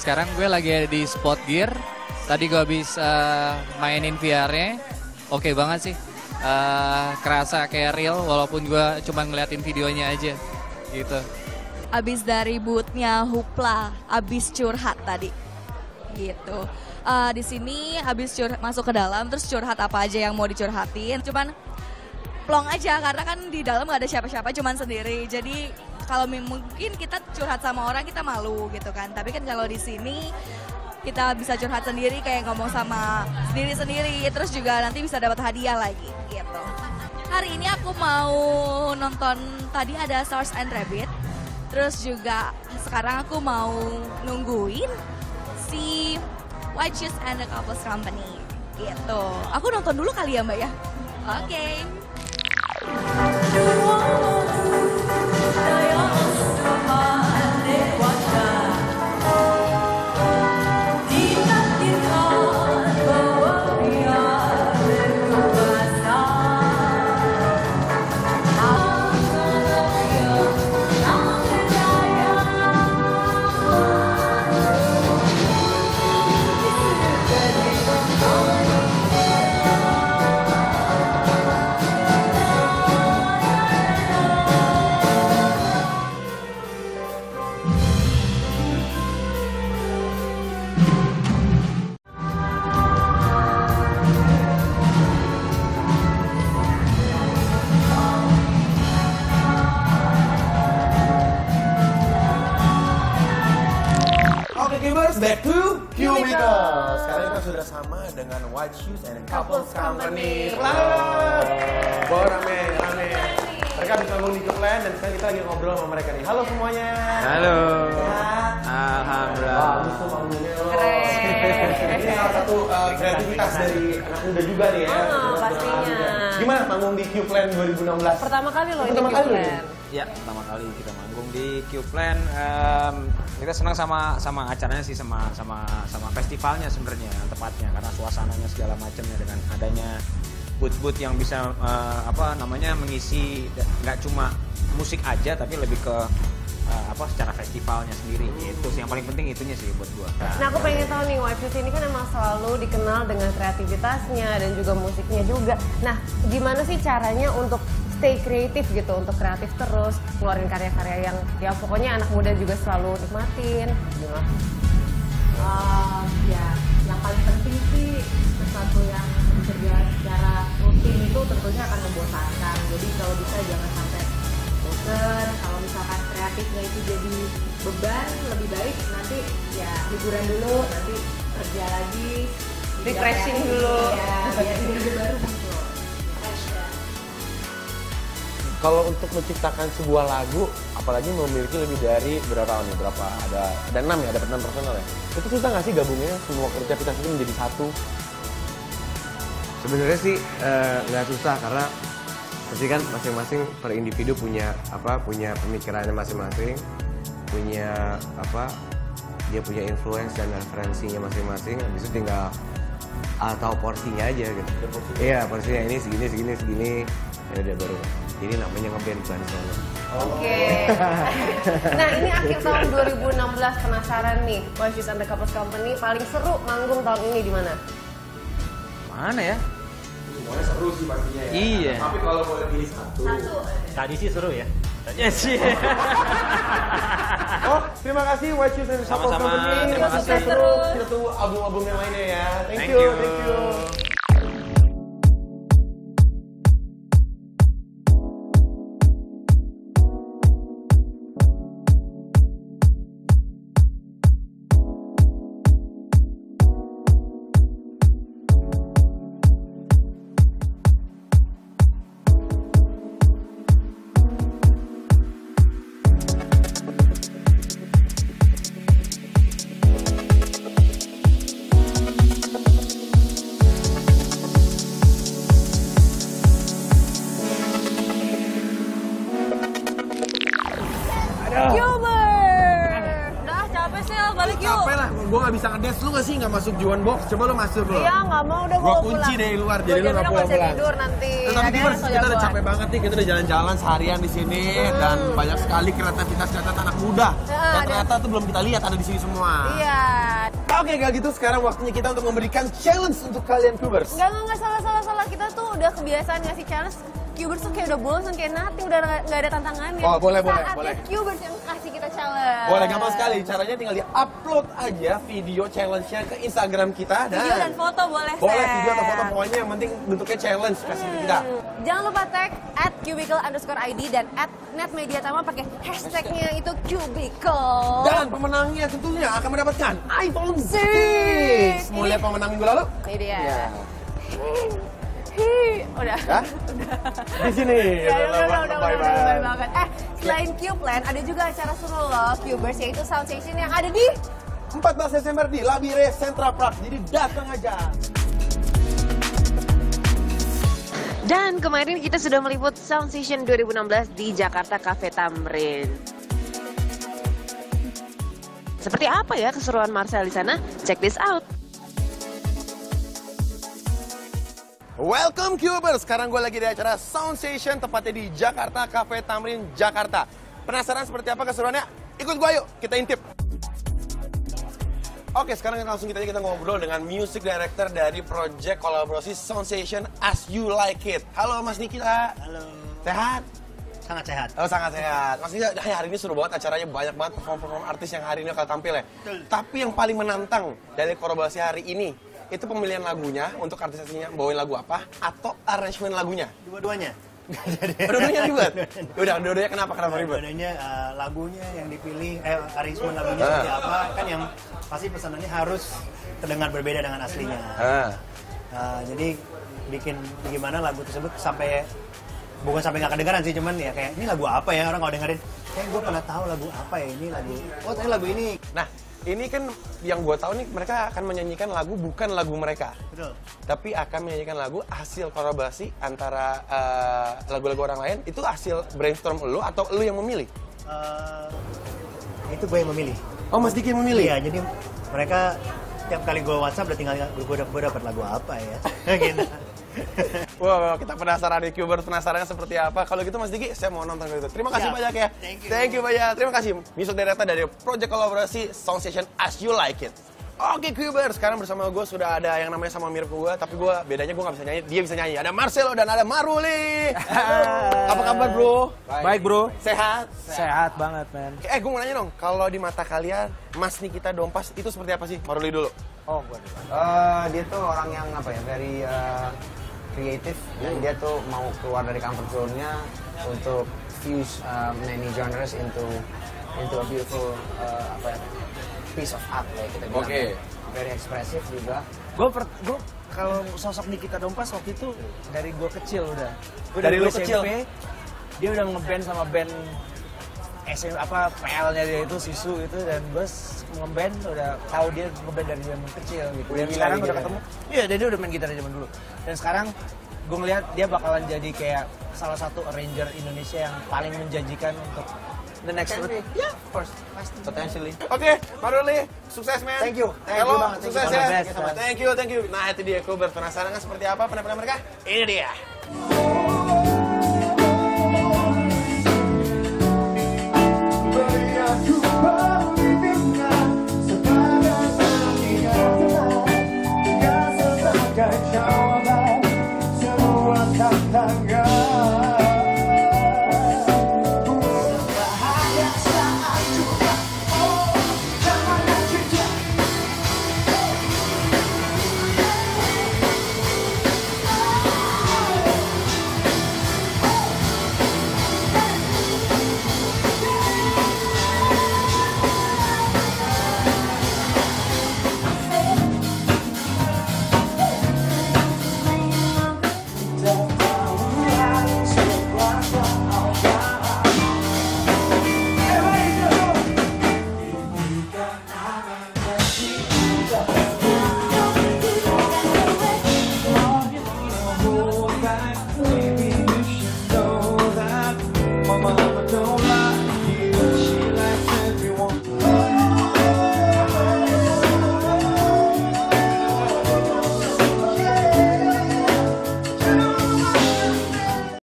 sekarang gue lagi ada di Spot Gear. Tadi gue habis mainin VR-nya. Oke banget sih. Kerasa kayak real walaupun gue cuma ngeliatin videonya aja gitu. Abis dari bootnya Hoopla, abis curhat tadi gitu. Di sini abis masuk ke dalam terus curhat apa aja yang mau dicurhatin. Cuman plong aja karena kan di dalam gak ada siapa-siapa, cuman sendiri. Jadi kalau mungkin kita curhat sama orang kita malu gitu kan. Tapi kan kalau di sini kita bisa curhat sendiri kayak ngomong sama sendiri-sendiri. Terus juga nanti bisa dapat hadiah lagi gitu. Hari ini aku mau nonton, tadi ada Stars and Rabbit. Terus juga sekarang aku mau nungguin si White Shoes and the Couples Company gitu. Aku nonton dulu kali ya Mbak ya? Oke. Back to Cubicle. Sekarang kita sudah sama dengan White Shoes and Couples Company. Selamat. Wow, rame. Mereka bisa ngomong di Cubicle dan sekarang kita lagi ngobrol sama mereka nih. Halo semuanya. Halo. Sehat? Alhamdulillah. Bagus tuh manggungnya loh. Ini salah satu kreativitas dari anak muda juga nih ya. Pastinya. Gimana manggung di Cubicle 2016? Pertama kali loh ini Pertama kali loh. Ya, pertama kali kita manggung di Q-Plan. Kita senang sama acaranya sih, sama festivalnya sebenarnya tepatnya, karena suasananya segala macamnya dengan adanya booth-booth yang bisa mengisi nggak cuma musik aja tapi lebih ke secara festivalnya sendiri gitu sih. Yang paling penting itunya sih buat gua. Nah, aku pengen tahu nih, White Shoes ini kan emang selalu dikenal dengan kreativitasnya dan juga musiknya juga. Nah, gimana sih caranya untuk stay kreatif gitu, untuk kreatif terus, ngeluarin karya-karya yang ya pokoknya anak muda juga selalu nikmatin. Ya, yang paling penting sih sesuatu yang bekerja secara rutin itu tentunya akan membosankan. Jadi kalau bisa jangan sampai bosan. Kalau misalkan kreatifnya itu jadi beban, lebih baik nanti ya liburan dulu, nanti kerja lagi, Refreshing dulu. Ya, biar ide baru muncul. Kalau untuk menciptakan sebuah lagu, apalagi memiliki lebih dari berapa nih? Ada 6 ya, ada 6 personal ya. Itu susah nggak sih gabungnya semua kreativitas itu menjadi satu? Sebenarnya sih nggak susah karena pasti kan masing-masing per individu punya pemikirannya masing-masing, punya dia punya influence dan referensinya masing-masing. Habis itu tinggal tahu porsinya aja gitu. Iya, porsinya ini segini. Ya udah baru. Ini namanya ngeband bukan solo. Oke. Nah, ini akhir tahun 2016, penasaran nih, White Shoes and the Couples Company paling seru manggung tahun ini di mana? Mana ya? Semuanya seru sih pastinya ya. Iya. Tapi kalau boleh pilih satu. Tadi sih seru ya. Yes, sih. Oh, terima kasih White Shoes and Couples Sama-sama. Company. Terima kasih. Seru. Kita tunggu album-album yang lainnya ya. Thank you. bisa ngedance, lu nggak sih nggak masuk Juan Box? Coba lu masuk lu. Iya, nggak mau, udah Gua mau kunci pulang. dari luar, Gua jadi lu nggak jaminnya pulang-pulang. bisa tidur nanti. Tapi Ada Viewers, yang kita udah jagoan. capek banget nih, kita udah jalan-jalan seharian di sini dan banyak sekali kreativitas anak muda. Yang ternyata tuh belum kita lihat ada di sini semua. Iya. Oke, kalau gitu sekarang waktunya kita untuk memberikan challenge untuk kalian Cubers. Nggak, salah. Kita tuh udah kebiasaan ngasih challenge. Cubers tuh kayak udah bosan, kayak Nati udah nggak ada tantangannya. Oh, boleh. Saatnya Cubers yang kasih kita challenge. Boleh, gampang sekali. Caranya tinggal di-upload aja video challenge-nya ke Instagram kita. Video dan foto boleh, Boleh, Seth. video atau foto, pokoknya yang penting bentuknya challenge kasih ke kita. Jangan lupa tag @cubicle_id dan @netmediatama pakai hashtagnya itu Cubicle. Dan pemenangnya tentunya akan mendapatkan iPhone 6. Mau lihat pemenang minggu lalu? Ini dia. Ya. Udah. Hah? Di sini. Udah lebay banget. Selain Qplan, ada juga acara seru loh Cubers, yaitu Sound Session yang ada di 14 Desember di Labire Central Park. Jadi datang aja. Dan kemarin kita sudah meliput Sound Session 2016 di Jakarta Cafe Tamrin. Seperti apa ya keseruan Marcel di sana? Check this out. Welcome Cubers, sekarang gue lagi di acara Sound Session tepatnya di Jakarta Cafe Tamrin, Jakarta. Penasaran seperti apa keseruannya? Ikut gue yuk, kita intip. Oke, sekarang langsung kita ngobrol dengan music director dari project kolaborasi Sound Session As You Like It. Halo Mas Nikita. Halo. Sehat? Sangat sehat. Oh, sangat sehat. Mas Nikita, hari ini seru banget acaranya, banyak banget perform artis yang hari ini akan tampil ya. Tapi yang paling menantang dari kolaborasi hari ini, itu pemilihan lagunya untuk artis-artisnya bawain lagu apa atau arrangement lagunya? Dua-duanya. Dua-duanya ribet? Udah, dua-duanya kenapa ribet? Dua-duanya lagunya yang dipilih, arrangement lagunya seperti apa, kan yang pasti pesanannya harus terdengar berbeda dengan aslinya. Jadi bikin gimana lagu tersebut sampai, bukan sampai nggak kedengaran sih, cuman ya kayak ini lagu apa ya, orang kalau dengerin, kayak gue pernah tahu lagu apa ya, ini lagu, oh ternyata lagu ini. Nah, ini kan yang gue tahu nih, mereka akan menyanyikan lagu bukan lagu mereka. Betul. Tapi akan menyanyikan lagu hasil kolaborasi antara lagu-lagu orang lain. Itu hasil brainstorm lu atau lu yang memilih? Itu gue yang memilih. Oh, Mas Diki yang memilih? Iya, jadi mereka tiap kali gue WhatsApp udah tinggal gue dapat lagu apa ya. Gitu. Wow, kita penasaran nih, Cubers penasarannya seperti apa. Kalau gitu Mas Diki, saya mau nonton itu. Terima kasih banyak ya. Thank you banyak. Terima kasih music director dari project kolaborasi Sound Session As You Like It. Oke Cubers, sekarang bersama gue sudah ada yang namanya sama mirip gue, tapi bedanya gue nggak bisa nyanyi, dia bisa nyanyi. Ada Marcelo dan ada Maruli. Apa kabar bro? Baik bro. Sehat? Sehat banget men. Gue mau nanya dong, kalau di mata kalian Mas Nikita Dompas itu seperti apa sih? Maruli dulu. Oh gue dulu. Dia tuh orang yang apa ya, very kreatif dan dia tuh mau keluar dari comfort zone-nya untuk fuse many genres into a beautiful piece of art kayak kita bilang. Oke. Very ekspresif juga. Gue kalau sosok Nikita Dompas waktu itu dari gue kecil udah. Gua Dari lu SMP, kecil? Dia udah ngeband sama band PL-nya dia itu Sisu itu, dan gue ngeband udah tahu dia ngeband dari zaman kecil gitu. Dan sekarang udah ketemu. Iya, dia udah main gitar dari zaman dulu. Dan sekarang gue ngeliat dia bakalan jadi kayak salah satu arranger Indonesia yang paling menjanjikan untuk the next route. Yeah, of course. Potentially. Oke, Maruli, sukses men. Thank you. Thank you Hello, banget. sukses Thank you. ya. Thank you. Nah itu dia, gue berpenasaran kan seperti apa penampilan mereka? Ini dia.